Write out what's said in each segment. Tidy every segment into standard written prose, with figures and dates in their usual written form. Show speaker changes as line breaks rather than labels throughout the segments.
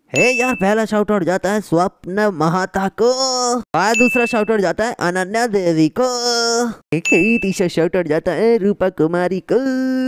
यार, पहला shout out जाता है स्वप्न महाता को और दूसरा शाउट आउट जाता है अनन्या देवी को। तीसरा शाउट आउट जाता है रूपा कुमारी को।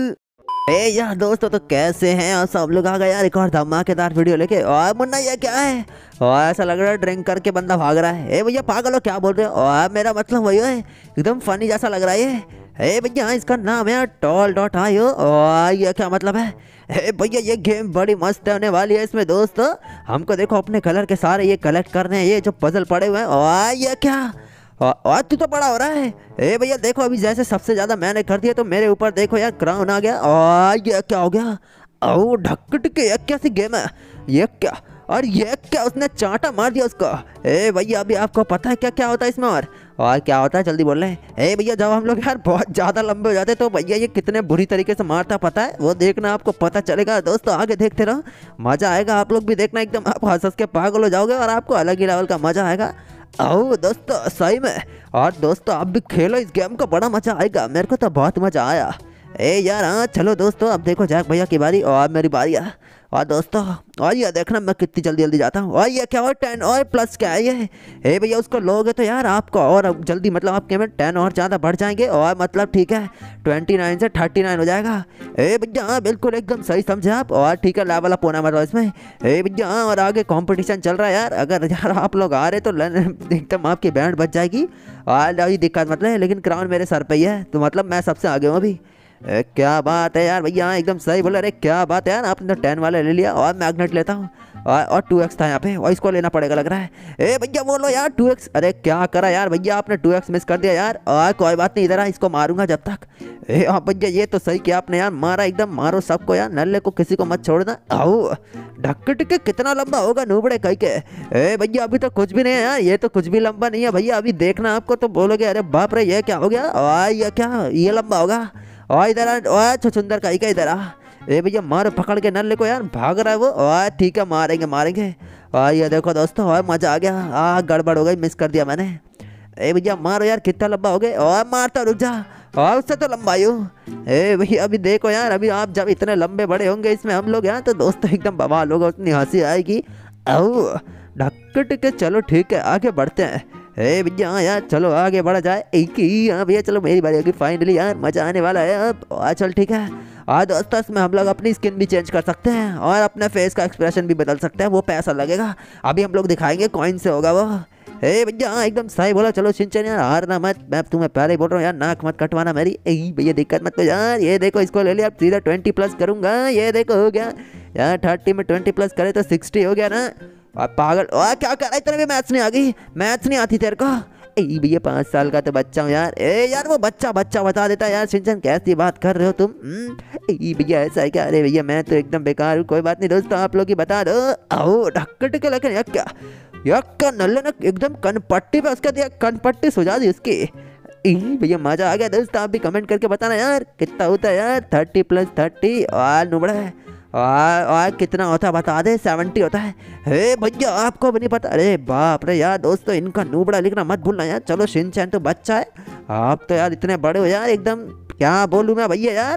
यार दोस्तों, तो कैसे हैं आप सब लोग? आ गए यार एक और धमाकेदार वीडियो लेके। और मुन्ना ये क्या है? और ऐसा लग रहा है ड्रिंक करके बंदा भाग रहा है। भैया पागल हो क्या बोल रहे हो? और मेरा मतलब वही है, एकदम फनी जैसा लग रहा है ये। भैया इसका नाम है tol.io। और ये क्या मतलब है? भैया ये गेम बड़ी मस्त होने वाली है। इसमें दोस्तों हमको देखो अपने कलर के सारे ये कलेक्ट करने हैं, ये जो पजल पड़े हुए हैं। और ये क्या? और तू तो बड़ा हो रहा है। भैया देखो, अभी जैसे सबसे ज्यादा मैंने कर दिया तो मेरे ऊपर देखो यार क्राउन आ गया। और ये क्या हो गया? ओ ढक्कट के, ये कैसी गेम है? ये क्या? और ये क्या? उसने चांटा मार दिया उसको। भैया अभी आपको पता है क्या क्या होता है इसमें? और क्या होता है जल्दी बोल रहे। भैया जब हम लोग यार बहुत ज़्यादा लंबे हो जाते तो भैया ये कितने बुरी तरीके से मारता पता है, वो देखना आपको पता चलेगा। दोस्तों आगे देखते रहो, मज़ा आएगा। आप लोग भी देखना, एकदम आप हंस के पागल हो जाओगे और आपको अलग ही लेवल का मज़ा आएगा। आओ दोस्तों सही में। और दोस्तों आप भी खेलो इस गेम को, बड़ा मज़ा आएगा। मेरे को तो बहुत मज़ा आया। यार हाँ चलो दोस्तों, अब देखो जैक भैया की बारी और मेरी बारी है। और दोस्तों और ये देखना मैं कितनी जल्दी जल्दी जाता हूँ। और ये क्या और 10 और प्लस क्या है ये? भैया उसको लोगे तो यार आपको और जल्दी, मतलब आपके में 10 और ज़्यादा बढ़ जाएंगे। और मतलब ठीक है 29 से 39 हो जाएगा। भैया हाँ बिल्कुल एकदम सही समझे आप। और ठीक है लेवल अप होना मतलब इसमें। भैया हाँ, और आगे कंपटीशन चल रहा है यार। अगर यार आप लोग आ रहे तो एकदम आपकी बैंड बच जाएगी। और अभी दिक्कत मतलब है, लेकिन क्राउन मेरे सर पे ही है तो मतलब मैं सबसे आगे हूँ अभी। क्या बात है यार भैया, एकदम सही बोला। अरे क्या बात है यार, आपने तो 10 वाले ले लिया। और मैग्नेट लेता हूँ। और 2x था यहाँ पे, और इसको लेना पड़ेगा लग रहा है। भैया बोलो यार 2x। अरे क्या करा यार भैया, आपने 2x मिस कर दिया यार। और कोई बात नहीं, इधर आ, इसको मारूंगा जब तक। हाँ भैया ये तो सही किया आपने यार, मारा एकदम, मारो सबको यार, नल्ले को किसी को मत छोड़ना। आओ ढक्कट के कितना लंबा होगा नूबड़े कहीं के। भैया अभी तो कुछ भी नहीं है यार, ये तो कुछ भी लंबा नहीं है भैया। अभी देखना आपको तो बोलोगे अरे बाप रे ये क्या हो गया। और ये क्या, ये लंबा होगा। और इधर आ, और छुछुंदर का इधर आ। भैया मारो पकड़ के नल्ले को यार, भाग रहा है वो। और ठीक है मारेंगे मारेंगे। और ये देखो दोस्तों, और मजा आ गया। गड़बड़ हो गई, मिस कर दिया मैंने। भैया मारो यार, कितना लंबा हो गए। और मारता रुक जा, और उससे तो लंबा ही हूँ। भैया अभी देखो यार, अभी आप जब इतने लंबे बड़े होंगे इसमें हम लोग यार, तो दोस्तों एकदम बवाल होगा, उतनी हंसी आएगी। आओ ढक्कट के, चलो ठीक है आगे बढ़ते हैं। भैया हाँ यार चलो आगे बढ़ा जाए। एक ही हाँ भैया चलो मेरी बारी होगी फाइनली यार, मज़ा आने वाला है अब। चल ठीक है। दोस्तों इसमें हम लोग अपनी स्किन भी चेंज कर सकते हैं और अपने फेस का एक्सप्रेशन भी बदल सकते हैं। वो पैसा लगेगा, अभी हम लोग दिखाएंगे, कॉइन से होगा वो। भैया हाँ एकदम सही बोला। चलो शिनचैन यार हारना मत, मैं तुम्हें पहले ही बोल रहा हूँ यार, नाक मत कटवाना मेरी। भैया दिक्कत मत तो यार। ये देखो इसको ले लिया, अब सीधा 20 प्लस करूँगा। ये देखो हो गया यार, 30 में 20 प्लस करे तो 60 हो गया ना। और पागल और क्या कर रहा है, तेरे भी मैथ्स नहीं आ गई? मैथ्स नहीं आती तेरे को? भैया 5 साल का तो बच्चा हूँ यार। यार वो बच्चा बच्चा बता देता यार। शिनचैन कैसी बात कर रहे हो तुम? भैया ऐसा है क्या? अरे भैया मैं तो एकदम बेकार हूँ। कोई बात नहीं दोस्तों, आप लोग ही बता दो। आओ ढक्कट के, लेकिन यार क्या यार नल्ले ने एकदम कनपट्टी पे उसका दिया, कनपट्टी सुझा दी उसकी। भैया मजा आ गया दोस्तों, आप भी कमेंट करके बताना यार कितना होता है यार। 30 प्लस 30 और नुबड़ा है। और कितना होता है बता दे? 70 होता है। भैया आपको भी नहीं पता? अरे बाप रे यार दोस्तों, इनका नूबड़ा लिखना मत भूलना यार। चलो शिनचैन तो बच्चा है, आप तो यार इतने बड़े हो यार एकदम। क्या बोलूँ मैं भैया यार?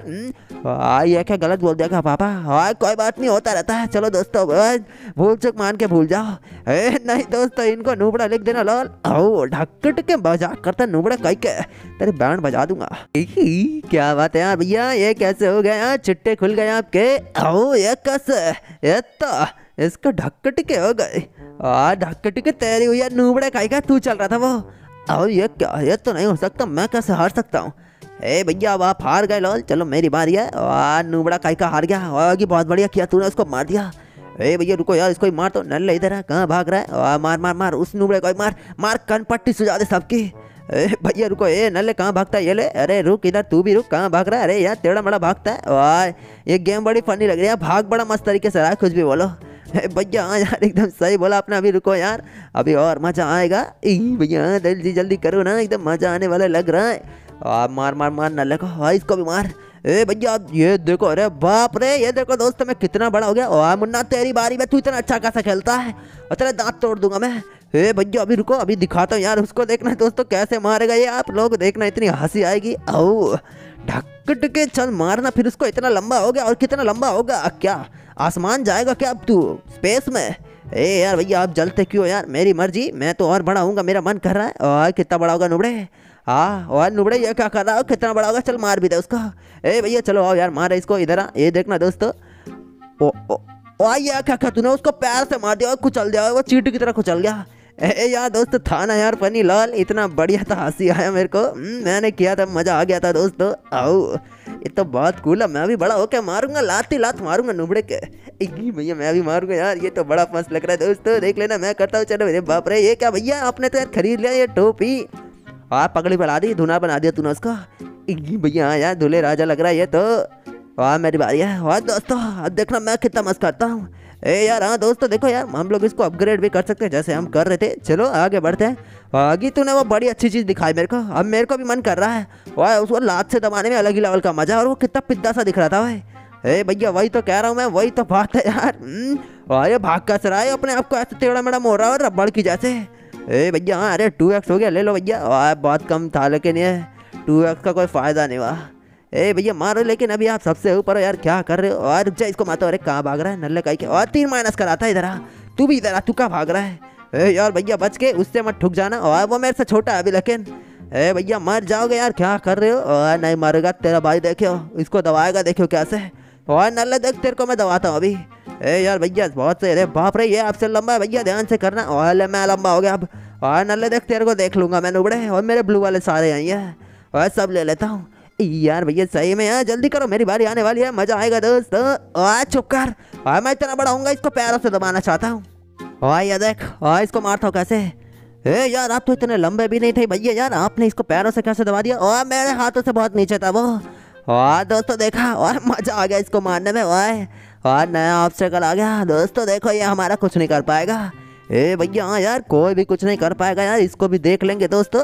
ये क्या गलत बोल दिया क्या पापा? कोई बात नहीं, होता रहता है। चलो दोस्तों भूल चुक मान के भूल जाओ। नहीं दोस्तों इनको नूबड़ा लिख देना लॉल। आओ ढक्कट के मजाक करता नूबड़ा कहीं के, तेरे बैंड बजा दूंगा। क्या बात है यार भैया, ये कैसे हो गया यार? चिट्टे खुल गए आपके। आओ ये कैसे? ये तो इसका ढक्कट के हो गए। ढक्कट के तेरी हुई यार, नूबड़ा कहीं का तू चल रहा था वो। आओ ये क्या, ये तो नहीं हो सकता, मैं कैसे हार सकता हूँ? भैया अब आप हार गए लॉल। चलो मेरी बारी है। और नूबड़ा काई का हार गया। और बहुत बढ़िया किया तूने, उसको मार दिया। भैया रुको यार, इसको ही मार। तो नल्ले इधर है, कहाँ भाग रहा है? और मार मार मार उस नूबड़े को, मार मार, कनपट्टी सुझा दे सबकी। भैया रुको, नल्ले कहाँ भागता है? ये ले, अरे रुक इधर, तू भी रुक, कहाँ भाग रहा है? अरे यार टेढ़ा मेढ़ा भागता है। और ये गेम बड़ी फनी लग रही है, भाग बड़ा मस्त तरीके से रहा है, कुछ भी बोलो। भैया हाँ यार एकदम सही बोला आपने। अभी रुको यार, अभी और मजा आएगा। भैया जल्दी जल्दी करो ना, एकदम मजा आने वाला लग रहा है। मार मार मार नल्ले को, इसको भी मार। भैया ये देखो, अरे बाप रे ये देखो दोस्तों मैं कितना बड़ा हो गया। और मुन्ना तेरी बारी में, तू इतना अच्छा कैसा खेलता है, और तेरे दांत तोड़ दूंगा मैं। भैया अभी रुको, अभी दिखाता हूँ यार उसको। देखना दोस्तों कैसे मारेगा ये, आप लोग देखना, इतनी हंसी आएगी। आओ ढक्कट के, चल मारना फिर उसको। इतना लंबा हो गया, और कितना लंबा होगा क्या? आसमान जाएगा क्या अब तू स्पेस में? ए यार भैया आप जलते क्यों यार? मेरी मर्जी, मैं तो और बड़ा हूँगा, मेरा मन कर रहा है। और कितना बड़ा होगा नुबड़े? हाँ और नुबड़े ये क्या कर रहा हो? कितना बड़ा होगा? चल मार भी दे उसको। ए भैया चलो आओ यार, मारे इसको। इधर आ, ये देखना दोस्तों। ओ ओ ओ यार क्या क्या तूने उसको पैर से मार दिया और कुचल दिया, वो चींटी की तरह कुचल गया। ए यार दोस्त था ना यार फनी लाल, इतना बढ़िया था, हंसी आया मेरे को। मैंने किया था, मजा आ गया था दोस्तों। आओ ये तो बहुत कूल है, मैं भी बड़ा होकर मारूंगा, लाती लात मारूंगा नुबड़े के। भैया मैं भी मारूंगा यार, ये तो बड़ा मस्त लग रहा है दोस्तों, देख लेना मैं करता हूँ। चलो मेरे बाप रे, ये क्या भैया आपने तो यार खरीद लिया ये टोपी। पगड़ी बना दी, धुना बना दिया तूने उसका। भैया यार दूल्हे राजा लग रहा है ये तो। मेरी बारी है। और दोस्तों अब देखना मैं कितना मस्त करता हूँ। ए यार हाँ दोस्तों देखो यार, हम लोग इसको अपग्रेड भी कर सकते हैं जैसे हम कर रहे थे। चलो आगे बढ़ते हैं। आगे तूने वो बड़ी अच्छी चीज़ दिखाई मेरे को, अब मेरे को भी मन कर रहा है। और उसको लात से दबाने में अलग ही लेवल का मजा, और वो कितना पिद्दा सा दिख रहा था भाई। ए भैया वही तो कह रहा हूँ मैं, वही तो बात है यार। और ये भाग का सराय अपने आप को ऐसे टेढ़ा मेढ़ा मोड़ रहा है रबड़ की जैसे। ए भैया हाँ, अरे 2x हो गया, ले लो भैया। बहुत कम था लेकिन ये 2x का कोई फ़ायदा नहीं हुआ। ए भैया मारो, लेकिन अभी आप सबसे ऊपर हो यार, क्या कर रहे हो? और रुक जा, इसको मातो। अरे कहाँ भाग रहा है नल्ले काई के? और 3 माइनस कराता है इधर आ, तू भी इधर आ, तू कहाँ भाग रहा है? ए यार भैया बच के, उससे मत ठुक जाना। और वो मेरे से छोटा है अभी लेकिन। ए भैया मर जाओगे यार, क्या कर रहे हो? और नहीं मरेगा तेरा भाई, देखो इसको दबाएगा, देखो कैसे। और नल्ले देख तेरे को मैं दबाता हूँ अभी। ए यार भैया बहुत सही। अरे बाप रे, ये आपसे लंबा है भैया, ध्यान से करना। और मैं लंबा हो गया अब। और नल्ले देख तेरे को देख लूंगा मैं नुबड़े। और मेरे ब्लू वाले सारे आई हैं, और सब ले लेता हूँ। यार भैया सही में यार, जल्दी करो मेरी बारी आने वाली है, मजा आएगा दोस्त। चुप कर। मैं इतना बड़ा हूँगा, इसको पैरों से दबाना चाहता हूँ। ये देख, इसको मारता हूँ कैसे। ए यार आप तो इतने लंबे भी नहीं थे भैया यार, आपने इसको पैरों से कैसे दबा दिया? और मेरे हाथों से बहुत नीचे था वो। दोस्तों देखा, और मजा आ गया इसको मारने में। और नया ऑब्स्टेकल आ गया दोस्तों, देखो ये हमारा कुछ नहीं कर पाएगा। ए भैया हाँ यार, कोई भी कुछ नहीं कर पाएगा यार, इसको भी देख लेंगे दोस्तों।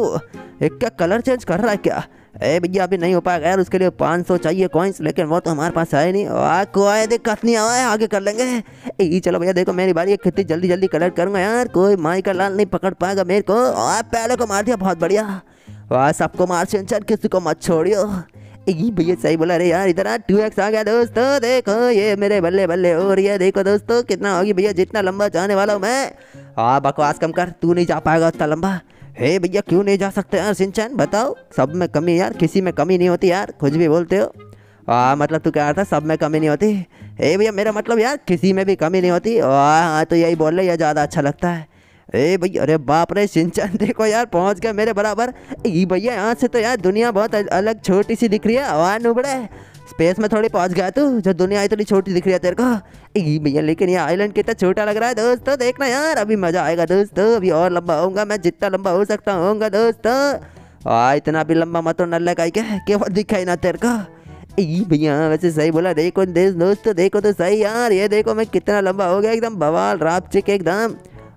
एक क्या कलर चेंज कर रहा है क्या? ए भैया अभी नहीं हो पाएगा यार, उसके लिए 500 चाहिए कॉइन्स, लेकिन वो तो हमारे पास है नहीं। कोई दिक्कत नहीं है, आगे कर लेंगे। चलो भैया देखो मेरी बारी, कितनी जल्दी जल्दी कलर करूंगा यार, कोई माई का लाल नहीं पकड़ पाएगा मेरे को। पहले को मार दिया, बहुत बढ़िया। सबको मार सिंचन, किसी को मत छोड़ियो। भैया सही बोला। अरे यार इधर 2x आ गया दोस्तों, देखो ये मेरे बल्ले बल्ले हो रही है। देखो दोस्तों कितना होगी भैया, जितना लंबा जाने वाला हूँ मैं। बकवास कम कर, तू नहीं जा पाएगा उतना लंबा। हे भैया क्यों नहीं जा सकते यार सिंचन, बताओ। सब में कमी यार, किसी में कमी नहीं होती यार, कुछ भी बोलते हो। मतलब तू कह रहा था सब में कमी नहीं होती? हे भैया मेरा मतलब यार किसी में भी कमी नहीं होती। हाँ तो यही बोल रहे, यह ज़्यादा अच्छा लगता है। ए भैया अरे बाप रे सिंचन देखो यार, पहुंच गया मेरे बराबर। भैया यहाँ से तो यार दुनिया बहुत अलग छोटी सी दिख रही है। नुबड़े स्पेस में थोड़ी पहुंच गया तू, जो दुनिया इतनी छोटी दिख रही है तेरे को। भैया लेकिन ये आइलैंड कितना छोटा लग रहा है दोस्तों, देखना यार अभी मजा आएगा दोस्तों। अभी और लंबा होऊंगा मैं, जितना लंबा हो सकता होऊंगा दोस्तों। इतना भी लंबा मत हो नल्ले का क्या दिखाई ना तेरे को। भैया वैसे सही बोला, देखो दोस्तों देखो तो सही यार, ये देखो मैं कितना लंबा हो गया, एकदम बवाल रापचिक एकदम।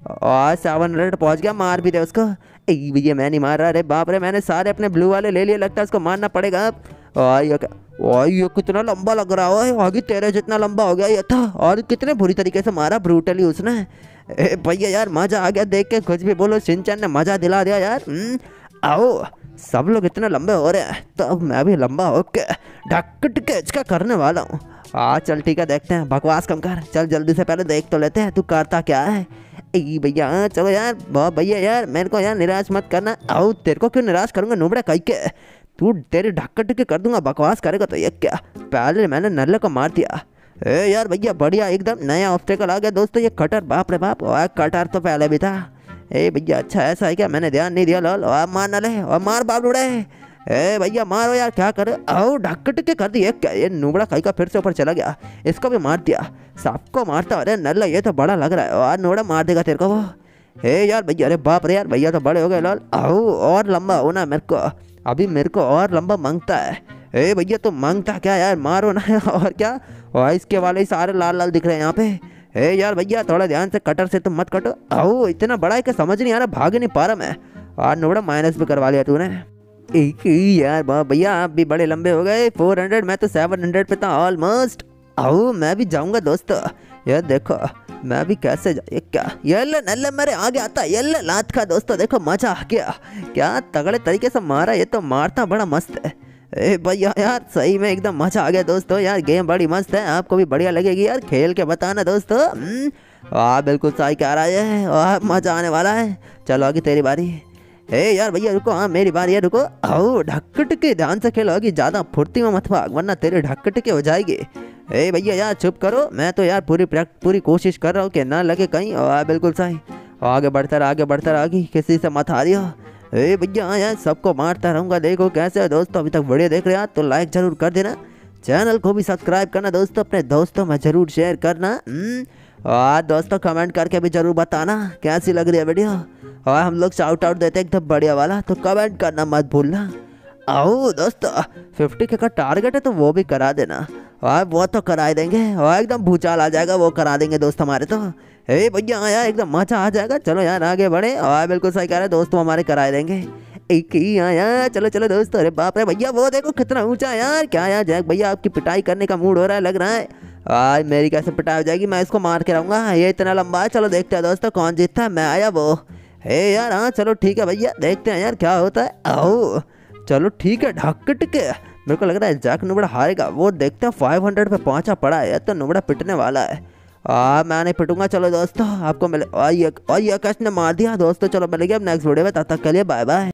700 पहुंच गया, मार भी दे उसको। भैया मैं नहीं मार रहा। अरे बाप रे, मैंने सारे अपने ब्लू वाले ले लिए, लगता है उसको मारना पड़ेगा अब। ये कितना लंबा लग रहा है, आगे तेरे जितना लंबा हो गया ये था। और कितने बुरी तरीके से मारा ब्रूटली उसने। भैया यार मजा आ गया देख के, कुछ भी बोलो सिंचन ने मजा दिला दिया यार। आओ सब लोग इतने लंबे हो रहे हैं, तो अब मैं भी लंबा होके ढक के करने वाला हूँ। चल ठीक है, देखते हैं, बकवास कम कर, चल जल्दी से पहले देख तो लेते हैं तू करता क्या है। भैया चलो यार, बहुत भैया यार मेरे को यार निराश मत करना। आओ तेरे को क्यों निराश करूंगा नुबड़े कहीं के, तू तेरे ढक्कट के कर दूंगा, बकवास करेगा तो ये क्या। पहले मैंने नल्ले को मार दिया। यार भैया बढ़िया, एकदम नया ऑब्स्टेकल आ गया दोस्तों, ये कटर। बाप रे बाप, कटर तो पहले भी था। भैया अच्छा ऐसा है क्या, मैंने ध्यान नहीं दिया। लॉल मार नले, और मार बाप उड़े। भैया मारो यार, क्या करे। ढक्कट के कर दिए क्या, ये नुबड़ा कहीं का फिर से ऊपर चला गया, इसको भी मार दिया। सबको मारता। अरे नल्ला ये तो बड़ा लग रहा है, और नोड़ा मार देगा तेरे को वो। यार भैया, अरे बाप रे यार, भैया तो बड़े हो गए लॉल। और लंबा हो ना मेरे को, अभी मेरे को और लंबा मांगता है। भैया तो मांगता क्या यार, मारो ना। और क्या, और इसके वाले ही सारे लाल लाल दिख रहे हैं यहाँ पे। यार भैया थोड़ा ध्यान से, कटर से तुम मत कटो। इतना बड़ा है कि समझ नहीं आ रहा, भाग नहीं पा रहा मैं। और नोड़ा माइनस भी करवा लिया तूने। यार भैया आप भी बड़े लंबे हो गए। 400, मैं तो 700 पे था ऑलमोस्ट। मैं भी जाऊंगा दोस्तों। यार देखो मैं भी कैसे ये क्या, ये नल्ले मेरे आगे आता, ये लात का दोस्तों, देखो मजा आ गया। क्या तगड़े तरीके से मारा, ये तो मारता बड़ा मस्त है। ए भैया यार सही में एकदम मजा आ गया दोस्तों यार, गेम बड़ी मस्त है, आपको भी बढ़िया लगेगी यार, खेल के बताना दोस्तों। बिल्कुल सही कह रहा है, मजा आने वाला है। चलो आगे तेरी बारी। ए यार भैया रुको, हाँ मेरी बारी है, रुको। आओ ढक्कट के ध्यान से खेलो, आगे ज्यादा फुर्ती में मत भाग वरना तेरे ढक्कट के हो जाएगी। ए भैया यार चुप करो, मैं तो यार पूरी कोशिश कर रहा हूँ कि ना लगे कहीं। बिल्कुल सही, आगे बढ़ता रहा, आगे बढ़ता रहा, आगे किसी से मत हारियो। ए भैया यार सबको मारता रहूँगा, देखो कैसे हो दोस्तों। अभी तक वीडियो देख रहे हो तो लाइक जरूर कर देना, चैनल को भी सब्सक्राइब करना दोस्तों, अपने दोस्तों में जरूर शेयर करना। और दोस्तों कमेंट करके भी जरूर बताना कैसी लग रही है वीडियो, और हम लोग शाउट आउट देते हैं एकदम बढ़िया वाला, तो कमेंट करना मत भूलना। आओ दोस्तों 50K का टारगेट है तो वो भी करा देना, और वो तो करा ही देंगे, और एकदम भूचाल आ जाएगा, वो करा देंगे दोस्त हमारे तो। हे भैया यार एकदम मजा आ जाएगा, चलो यार आगे बढ़े। और बिल्कुल सही कह रहे दोस्तों, हमारे कराए देंगे। एक ही यार, चलो चलो दोस्तों। अरे बाप रे भैया वो देखो कितना ऊंचा है यार, क्या यार जैक भैया आपकी पिटाई करने का मूड हो रहा है लग रहा है। आज मेरी कैसे पिटाई हो जाएगी, मैं इसको मार के रहूँगा, ये इतना लंबा है। चलो देखते हैं दोस्तों कौन जीतता है, मैं आया वो। हे यार हाँ चलो ठीक है भैया, देखते हैं यार क्या होता है। आओ चलो ठीक है, ढक्कट के मेरे को लग रहा है जैक नुबड़ा हारेगा, वो देखते हैं। 500 पे पहुंचा पड़ा है तो नुबड़ा पिटने वाला है। मैं नहीं पिटूंगा। चलो दोस्तों आपको मिले, और ये आकाश ने मार दिया दोस्तों। चलो मिलेंगे अब नेक्स्ट वीडियो में, तब तक के लिए बाय बाय।